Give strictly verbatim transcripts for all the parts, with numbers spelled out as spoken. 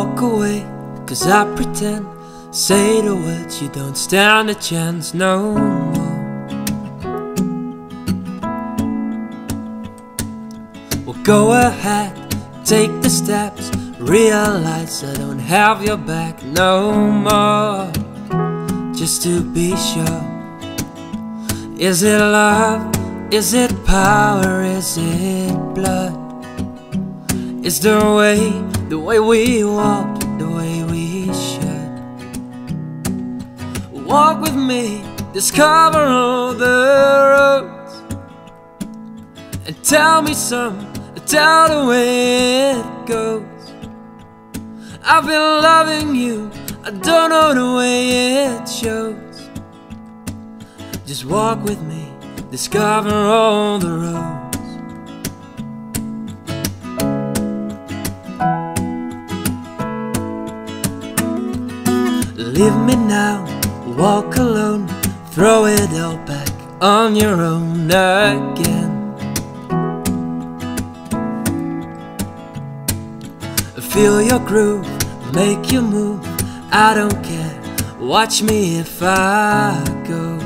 walk away, cause I pretend. Say the words, you don't stand a chance no more. Well, go ahead, take the steps. Realize I don't have your back no more. Just to be sure, is it love? Is it power? Is it blood? Is the way, the way we walk, the way we should? Walk with me, discover all the roads, and tell me some, tell the way it goes. I've been loving you, I don't know the way it shows. Just walk with me, discover all the roads. Leave me now, walk alone, throw it all back on your own again. Feel your groove, make you move, I don't care, watch me if I go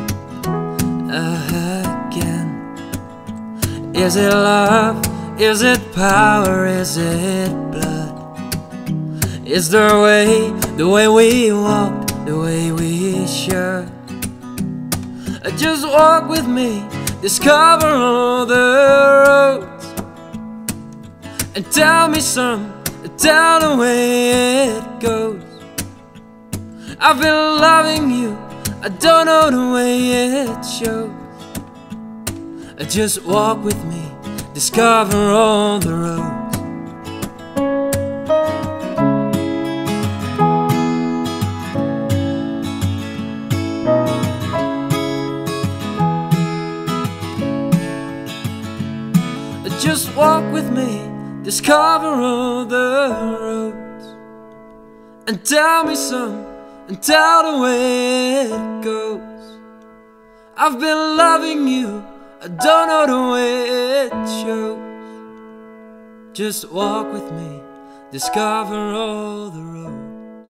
again. Is it love? Is it power? Is it blood? Is the way, the way we walk, the way we should? Just walk with me, discover all the roads, and tell me some, tell the way it goes. I've been loving you, I don't know the way it shows. Just walk with me, discover all the roads. Just walk with me, discover all the roads, and tell me some, and tell the way it goes. I've been loving you, I don't know the way it shows. Just walk with me, discover all the roads.